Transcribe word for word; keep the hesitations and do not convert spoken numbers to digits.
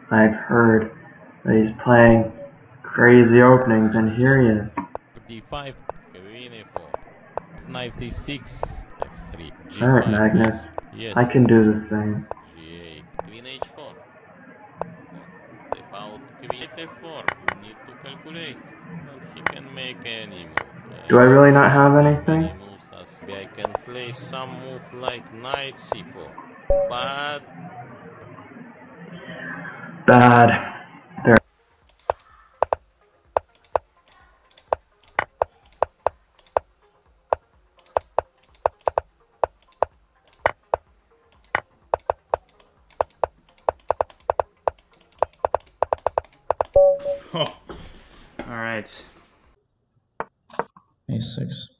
I've heard that he's playing crazy openings, and here he is. d five, queen a four, knight c six, f three. Alright, Magnus. Yes. I can do the same. g eight, queen h four. About queen f four, you need to calculate. And he can make any move. Do I really not have anything? Any moves as I can play some move like knight c four. But Bad. There. Oh, all right. a six.